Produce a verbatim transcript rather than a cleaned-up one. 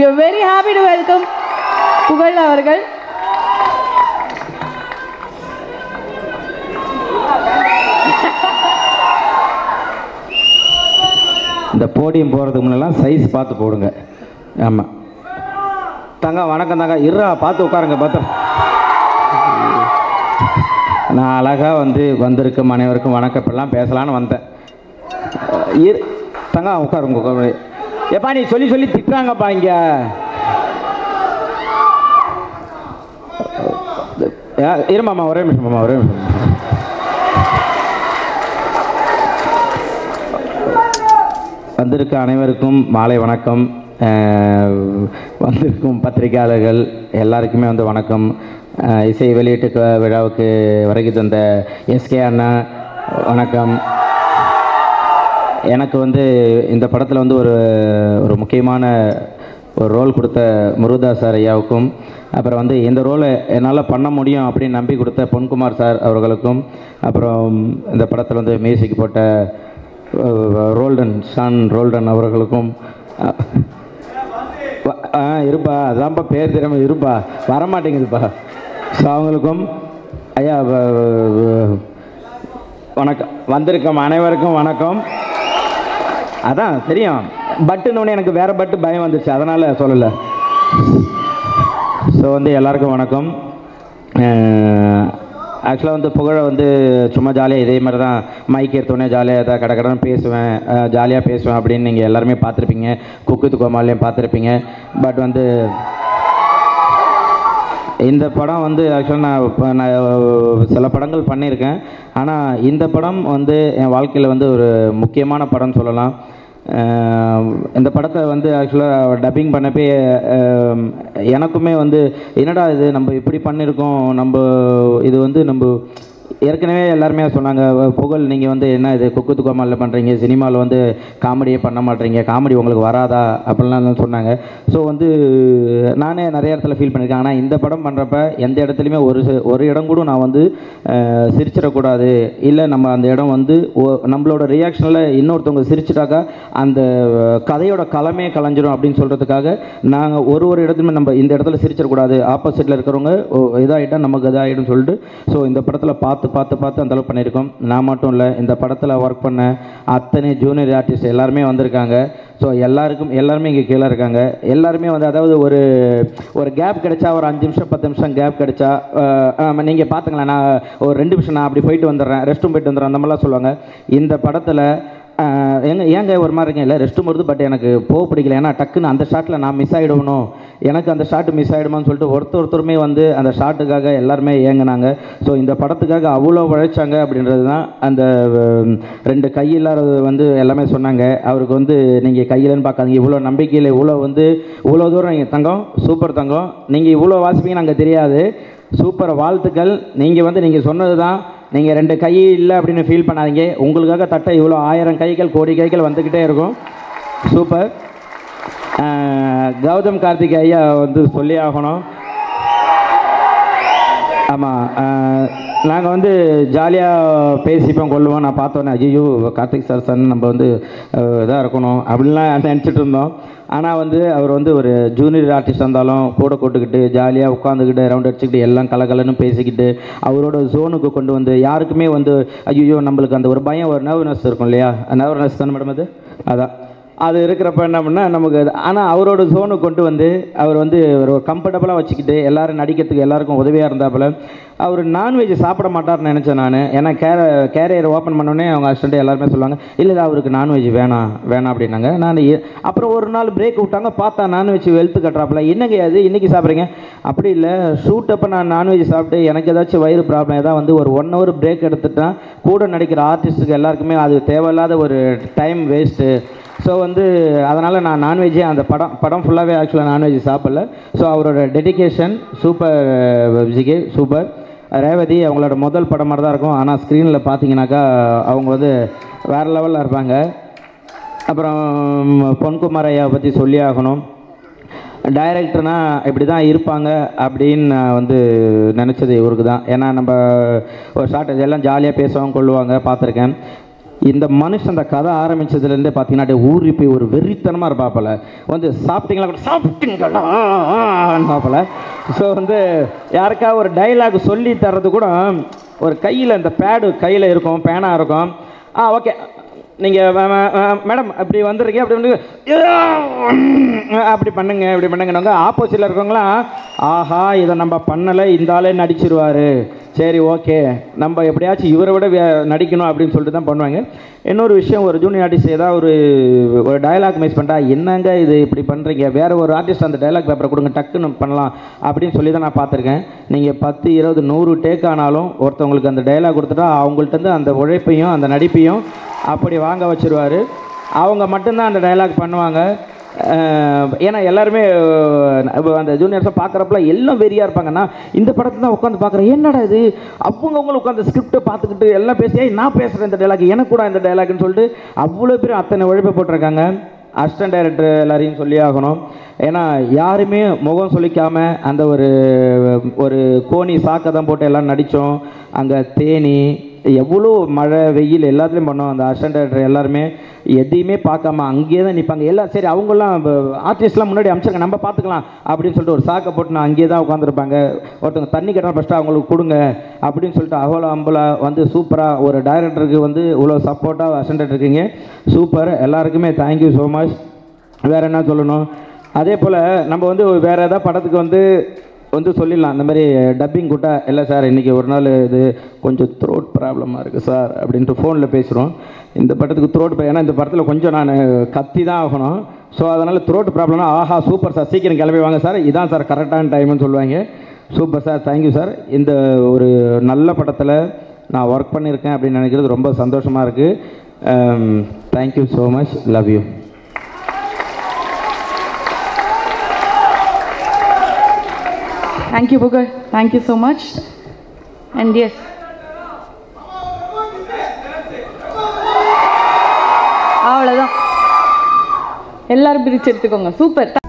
We are very happy to welcome புகழ் அவர்கள். இந்த போடியம் போகிறதுக்கு முன்னெல்லாம் சைஸ் பார்த்து போடுங்க. ஆமாம் தங்க வணக்கம் தாங்க, இருறா பார்த்து உட்காருங்க. பார்த்து நான் அழகாக வந்து வந்திருக்கும் அனைவருக்கும் வணக்கம் இப்பெல்லாம் பேசலான்னு வந்தேன். இரு தங்க உட்காருங்க உட்காரு. எப்பா நீ சொல்லி சொல்லி திட்டுறாங்கப்பா இங்கே. இருமாம்மா ஒரே நிமிஷம் மாமா ஒரே நிமிஷம். வந்திருக்க அனைவருக்கும் மாலை வணக்கம். வந்திருக்கும் பத்திரிகையாளர்கள் எல்லாருக்குமே வந்து வணக்கம். இசை வெளியீட்டு விழாவுக்கு வருகை தந்த எஸ்கே அண்ணா வணக்கம். எனக்கு வந்து இந்த படத்தில் வந்து ஒரு ஒரு முக்கியமான ஒரு ரோல் கொடுத்த முருகதாஸ் சார் ஐயாவுக்கும், அப்புறம் வந்து இந்த ரோலை என்னால் பண்ண முடியும் அப்படின்னு நம்பி கொடுத்த பொன்குமார் சார் அவர்களுக்கும், அப்புறம் இந்த படத்தில் வந்து மியூசிக் போட்ட ரோல்டன் ஷான் ரோல்டன் அவர்களுக்கும் ஆ இருப்பா அதான்ப்பா பேர் தெரியாமல் இருப்பா வரமாட்டேங்குதுப்பா. ஸோ அவங்களுக்கும் ஐயா வணக்கம். வந்திருக்கோம் அனைவருக்கும் வணக்கம். அதான் தெரியும் பட்டுன்னு எனக்கு வேறு பட்டு பயம் வந்துருச்சு, அதனால் சொல்லலை. ஸோ வந்து எல்லாருக்கும் வணக்கம். ஆக்சுவலாக வந்து புகழை வந்து சும்மா ஜாலியாக இதே மாதிரி தான் மைக் எடுத்தோடனே ஜாலியாக தான் கடை கடன் பேசுவேன், ஜாலியாக பேசுவேன் அப்படின்னு நீங்கள் எல்லாருமே பார்த்துருப்பீங்க. குக்கு வித் கோமாளிலையும் பார்த்துருப்பீங்க. பட் வந்து இந்த படம் வந்து ஆக்சுவலாக நான் இப்போ நான் சில படங்கள் பண்ணியிருக்கேன். ஆனால் இந்த படம் வந்து என் வாழ்க்கையில் வந்து ஒரு முக்கியமான படம்னு சொல்லலாம். இந்த படத்தை வந்து ஆக்சுவலாக டப்பிங் பண்ணப்பே எனக்குமே வந்து என்னடா இது நம்ம இப்படி பண்ணியிருக்கோம், நம்ம இது வந்து நம்ம ஏற்கனவே எல்லாருமே சொன்னாங்க புகழ் நீங்கள் வந்து என்ன இது குக்கு வித் கோமாளில் பண்ணுறீங்க, சினிமாவில் வந்து காமெடியே பண்ண மாட்டேறீங்க, காமெடி உங்களுக்கு வராதா அப்படின்லாம் சொன்னாங்க. ஸோ வந்து நானே நிறைய இடத்துல ஃபீல் பண்ணியிருக்கேன். ஆனால் இந்த படம் பண்ணுறப்ப எந்த இடத்துலையுமே ஒரு ஒரு இடம் கூட நான் வந்து சிரிச்சிடக்கூடாது, இல்லை நம்ம அந்த இடம் வந்து நம்மளோட ரியாக்ஷனில் இன்னொருத்தவங்க சிரிச்சிட்டாக்கா அந்த கதையோட களமே கலைஞ்சிடும் அப்படின்னு சொல்கிறதுக்காக நாங்கள் ஒரு ஒரு இடத்துலையுமே நம்ம இந்த இடத்துல சிரிச்சிடக்கூடாது, ஆப்போசிட்டில் இருக்கிறவங்க இதாகிட்டால் நமக்கு இதாகிடும் சொல்லிட்டு ஸோ இந்த படத்தில் பார்த்து பார்த்து பார்த்து அந்தளவு பண்ணியிருக்கோம். நான் மட்டும் இல்லை, இந்த படத்தில் ஒர்க் பண்ண அத்தனை ஜூனியர் ஆர்டிஸ்ட் எல்லாருமே வந்திருக்காங்க. ஸோ எல்லாருக்கும் எல்லாருமே இங்கே கீழே இருக்காங்க. எல்லாருமே வந்து அதாவது ஒரு ஒரு கேப் கிடைச்சா ஒரு அஞ்சு நிமிஷம் பத்து நிமிஷம் கேப் கிடைச்சா நீங்கள் பார்த்துங்களேன், நான் ஒரு ரெண்டு நிமிஷம் நான் அப்படி போயிட்டு வந்துடுறேன், ரெஸ்ட் ரூம் போயிட்டு வந்துடுறேன் அந்த மாதிரிலாம் சொல்லுவாங்க. இந்த படத்தில் எங்க ஏங்க ஒரு மாதிரி இருக்கேன், இல்லை ரெஸ்ட் ரூம் வருது பட் எனக்கு போக பிடிக்கல, ஏன்னா டக்குன்னு அந்த ஷாட்டில் நான் மிஸ் ஆகிடணும், எனக்கு அந்த ஷாட்டு மிஸ் ஆகிடுமான்னு சொல்லிட்டு ஒருத்தர் ஒருத்தருமே வந்து அந்த ஷாட்டுக்காக எல்லாருமே ஏங்கினாங்க. ஸோ இந்த படத்துக்காக அவ்வளோ உழைச்சாங்க அப்படின்றது தான் அந்த ரெண்டு கையில்லாதது வந்து எல்லாமே சொன்னாங்க. அவருக்கு வந்து நீங்கள் கையிலன்னு பார்க்காதீங்க, இவ்வளோ நம்பிக்கையில் இவ்வளோ வந்து இவ்வளோ தூரம் நீங்கள் தங்கம் சூப்பர் தங்கம், நீங்கள் இவ்வளோ வாசிப்பீங்கன்னு நாங்கள் தெரியாது, சூப்பர் வாழ்த்துக்கள். நீங்கள் வந்து நீங்கள் சொன்னது தான், நீங்கள் ரெண்டு கை இல்லை அப்படின்னு ஃபீல் பண்ணாதீங்க, உங்களுக்காக தட்ட இவ்வளோ ஆயிரம் கைகள் கோடி கைகள் வந்துக்கிட்டே இருக்கும். சூப்பர். கௌதம் கார்த்திக் ஐயா வந்து சொல்லி ஆகணும். ஆமாம், நாங்கள் வந்து ஜாலியாக பேசிப்போம் கொள்ளுவோம். நான் பார்த்தோன்னே ஐயோ கார்த்திக் சார் சார் நம்ம வந்து இதாக இருக்கணும் அப்படின்லாம் நினச்சிட்டு இருந்தோம். ஆனால் வந்து அவர் வந்து ஒரு ஜூனியர் ஆர்டிஸ்ட் இருந்தாலும் கூட கூட்டுக்கிட்டு ஜாலியாக உட்காந்துக்கிட்டு ரவுண்ட் அடிச்சுக்கிட்டு எல்லாம் கலகலன்னு பேசிக்கிட்டு அவரோட ஜோனுக்கு கொண்டு வந்து யாருக்குமே வந்து ஐயோ நம்மளுக்கு அந்த ஒரு பயம் ஒரு நர்வனஸ் இருக்கும் இல்லையா, நர்வனஸ் தானே மேடம் அது அதான் அது இருக்கிறப்ப என்ன பண்ணால் நமக்கு ஆனால் அவரோட ஜோனுக்கு கொண்டு வந்து அவர் வந்து ஒரு கம்ஃபர்டபுளாக வச்சுக்கிட்டு எல்லோரும் நடிக்கிறதுக்கு எல்லாருக்கும் உதவியாக இருந்தாப்புல. அவர் நான்வெஜ் சாப்பிட மாட்டார்னு நினச்சேன் நான், ஏன்னா கேர கேரியர் ஓப்பன் பண்ணோடனே அவங்க அசிஸ்டண்ட் எல்லாருமே சொல்லுவாங்க இல்லை அவருக்கு நான்வெஜ் வேணாம் வேணாம் அப்படின்னாங்க. நான் அப்புறம் ஒரு நாள் பிரேக் விட்டாங்க, பார்த்தா நான்வெஜ் வெளுத்து கட்டுறாப்புல, என்னங்க அது இன்றைக்கி சாப்பிட்றீங்க அப்படி இல்லை ஷூட் அப்போ நான் நான்வெஜ் சாப்பிட்டு எனக்கு ஏதாச்சும் வயிறு ப்ராப்ளம் ஏதாவது வந்து ஒரு ஒன் ஹவர் பிரேக் எடுத்துட்டேன், கூட நடிக்கிற ஆர்டிஸ்ட்டுக்கு எல்லாருக்குமே அது தேவையில்லாத ஒரு டைம் வேஸ்ட்டு. ஸோ வந்து அதனால் நான் நான்வெஜ்ஜே அந்த படம் படம் ஃபுல்லாகவே ஆக்சுவலாக நான்வெஜ் சாப்பிடல. ஸோ அவரோட dedication super VGK super. Revathi அவங்களோட முதல் படம் மாதிரி தான் இருக்கும், ஆனால் ஸ்க்ரீனில் பார்த்தீங்கன்னாக்கா அவங்க வந்து வேறு லெவலில் இருப்பாங்க. அப்புறம் பொன்குமார் ஐயாவை பற்றி சொல்லி ஆகணும். டைரக்டர்னால் இப்படி தான் இருப்பாங்க அப்படின்னு நான் வந்து நினச்சது இவருக்கு தான். ஏன்னா நம்ம ஒரு ஷார்ட் எல்லாம் ஜாலியாக பேசுவாங்க கொள்ளுவாங்க பார்த்துருக்கேன். இந்த மனுஷன் அந்த கதை ஆரம்பித்ததுலேருந்தே பார்த்தீங்கன்னா ஊறி போய் ஒரு வெறித்தனமாக இருப்பாப்பில் வந்து சாப்பிட்டீங்களா கூட சாப்பிட்டீங்களா பார்ப்பல. ஸோ வந்து யாருக்கா ஒரு டைலாக் சொல்லி தர்றது கூட ஒரு கையில் இந்த பேடு கையில் இருக்கும், பேனாக இருக்கும். ஆ ஓகே நீங்கள் மேடம் அப்படி வந்துருக்கீங்க அப்படி வந்து அப்படி பண்ணுங்க இப்படி பண்ணுங்கன்னாங்க. ஆப்போசிட்டில் இருக்கவங்களாம் ஆஹா இதை நம்ம பண்ணலை, இந்த ஆளே நடிச்சிருவார், சரி ஓகே நம்ம எப்படியாச்சும் இவரை விட நடிக்கணும் அப்படின்னு சொல்லிட்டு தான் பண்ணுவாங்க. இன்னொரு விஷயம், ஒரு ஜூனியர் ஆர்டிஸ்ட் ஏதாவது ஒரு ஒரு டைலாக் மிஸ் பண்ணிட்டா என்னங்க இது இப்படி பண்ணுறீங்க, வேறு ஒரு ஆர்டிஸ்ட் அந்த டைலாக் பேப்பரை கொடுங்க டக்குன்னு பண்ணலாம் அப்படின்னு சொல்லி தான் நான் பார்த்துருக்கேன். நீங்கள் பத்து இருபது நூறு டேக் ஆனாலும் ஒருத்தவங்களுக்கு அந்த டைலாக் கொடுத்துட்டா அவங்கள்ட்ட அந்த உழைப்பையும் அந்த நடிப்பையும் அப்படி வாங்க வச்சுருவார். அவங்க மட்டும்தான் அந்த டைலாக் பண்ணுவாங்க. ஏன்னா எல்லாருமே அந்த ஜூனியர்ஸை பார்க்குறப்பல எல்லாம் வெறியாக இருப்பாங்கன்னா இந்த படத்தை தான் உட்காந்து பார்க்குறேன், என்னடா இது அவங்கவுங்களும் உட்காந்து ஸ்கிரிப்டை பார்த்துக்கிட்டு எல்லாம் பேசி நான் பேசுகிறேன் இந்த டைலாக் எனக்கு கூட இந்த டைலாக்னு சொல்லிட்டு அவ்வளோ பேரும் அத்தனை உழைப்பை போட்டிருக்காங்க. அசிஸ்டன்ட் டைரக்டர் எல்லாரையும் சொல்லி ஆகணும். ஏன்னா யாருமே முகம் சொல்லிக்காமல் அந்த ஒரு ஒரு கோணி சாக்கை தான் போட்டு எல்லாம் நடித்தோம். அங்கே தேனி எவ்வளோ மழை வெயில் எல்லாத்துலேயும் பண்ணோம். அந்த அசிஸ்டன்ட் டைரக்டர் எல்லாருமே எதையுமே பார்க்காம அங்கேயே தான் நிற்பாங்க. எல்லாம் சரி அவங்களாம் ஆர்டிஸ்ட்லாம் முன்னாடி அனுப்பிச்சிருங்க நம்ம பார்த்துக்கலாம் அப்படின்னு சொல்லிட்டு ஒரு சாக்கை போட்டு நான் அங்கேயே தான் உட்காந்துருப்பாங்க. ஒருத்தவங்க தண்ணி கட்டணும் ஃபஸ்ட்டு அவங்களுக்கு கொடுங்க அப்படின்னு சொல்லிட்டு அவ்வளோ அம்பலாக வந்து சூப்பராக ஒரு டைரக்டருக்கு வந்து இவ்வளோ சப்போர்ட்டாக அசிஸ்டன்ட் இருக்கீங்க. சூப்பர், எல்லாருக்குமே தேங்க்யூ ஸோ மச். வேறு என்ன சொல்லணும், அதே போல் நம்ம வந்து வேறு ஏதாவது படத்துக்கு வந்து வந்து சொல்லிடலாம் இந்த மாதிரி டப்பிங் கூட்டா இல்லை சார் இன்றைக்கி ஒரு நாள் இது கொஞ்சம் த்ரோட் ப்ராப்ளமாக இருக்குது சார் அப்படின்ட்டு ஃபோனில் பேசுகிறோம். இந்த படத்துக்கு த்ரோட் ஏன்னா இந்த படத்தில் கொஞ்சம் நான் கத்தி தான் ஆகணும். ஸோ அதனால் த்ரோட் ப்ராப்ளம்னா ஆஹா சூப்பர் சார் சீக்கிரம் கிளம்பி வாங்க சார் இதான் சார் கரெக்டான டைம்னு சொல்லுவாங்க. Super sir, thank you sir. இந்த ஒரு நல்ல படத்தில் நான் ஒர்க் பண்ணியிருக்கேன் அப்படின்னு நினைக்கிறது ரொம்ப சந்தோஷமாக இருக்குது. Thank you so much, love you. Thank you, Pugal. Thank you so much. And yes. அவ்வளோதான், எல்லாரும் பிரித்து எடுத்துக்கோங்க. சூப்பர்.